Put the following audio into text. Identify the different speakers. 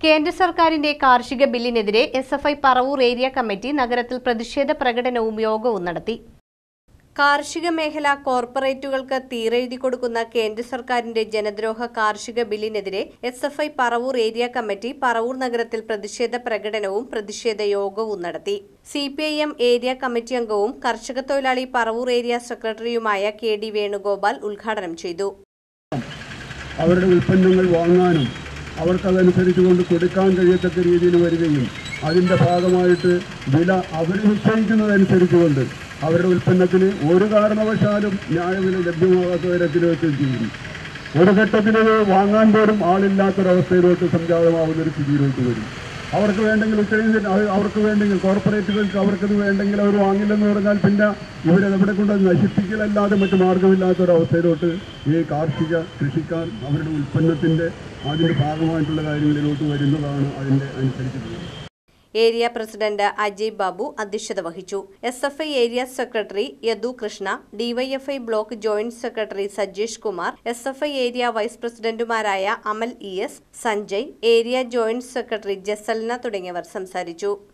Speaker 1: കേന്ദ്ര സർക്കാരിന്റെ കാർഷിക ബില്ലിനെതിരെ എസ്എഫ്ഐ പറവൂർ ഏരിയ കമ്മിറ്റി നഗരത്തിൽ പ്രതിഷേധ പ്രകടനവും യോഗവും നടത്തി. കാർഷിക മേഖല കോർപ്പറേറ്റുകൾക്ക് തീരെഴുതി കൊടുക്കുന്ന കേന്ദ്ര സർക്കാരിന്റെ ജനദ്രോഹ കാർഷിക ബില്ലിനെതിരെ SFI Paravur area committee Paravur നഗരത്തിൽ പ്രതിഷേധ പ്രകടനവും പ്രതിഷേധ യോഗവും നടത്തി. സിപിഐഎം ഏരിയ കമ്മിറ്റി അംഗവും കർഷക തൊഴിലാളി പറവൂർ ഏരിയ സെക്രട്ടറിയുമായ കെ.ഡി. വേണുഗോപാൽ ഉദ്ഘാടനം ചെയ്തു.
Speaker 2: അവരുടെ ഉൽപ്പന്നങ്ങൾ വാങ്ങാനും അവർക്കതനുസരിച്ചുകൊണ്ട് കൊടുക്കാൻ കഴിയത്തക്ക രീതിയിൽ വരികയും അതിൻ്റെ ഭാഗമായിട്ട് വില അവർ നിശ്ചയിക്കുന്നതനുസരിച്ചുകൊണ്ട് അവരുടെ ഉൽപ്പന്നത്തിന് ഒരു കാരണവശാലും ന്യായവില ലഭ്യമാകാത്ത തരത്തിലേക്ക് ചെയ്യും. ഒരു ഘട്ടത്തിൽ വാങ്ങാൻ പോലും ആളില്ലാത്തൊരവസ്ഥയിലോട്ട് സംജാതമാവുന്നൊരു സ്ഥിതിയിലോട്ട് വരും. അവർക്ക് വേണ്ടെങ്കിൽ ഉത്തരേന്ത്യൻ അവർക്ക് വേണ്ടെങ്കിൽ കോർപ്പറേറ്റുകൾക്ക് അവർക്കത് വേണ്ടെങ്കിൽ അവർ വാങ്ങില്ലെന്ന് പറഞ്ഞാൽ പിന്നെ ഇവരതെവിടെ കൊണ്ട് നശിപ്പിക്കലല്ലാതെ മറ്റു മാർഗമില്ലാത്തൊരവസ്ഥയിലോട്ട് ഈ കാർഷിക കൃഷിക്കാർ അവരുടെ ഉൽപ്പന്നത്തിൻ്റെ അതിൻ്റെ ഭാഗമായിട്ടുള്ള കാര്യങ്ങളിലോട്ട് വരുന്നതാണ് അതിൻ്റെ അനുസരിച്ചിട്ടുള്ളത്.
Speaker 1: ഏരിയ പ്രസിഡന്റ് അജയ് ബാബു അധ്യക്ഷത വഹിച്ചു. SFI area secretary Yadu Krishna, DYFI block joint secretary Sajesh Kumar, SFI area vice പ്രസിഡന്റുമാരായ Amal ES, Sanjay, area joint secretary Jasalna തുടങ്ങിയവർ സംസാരിച്ചു.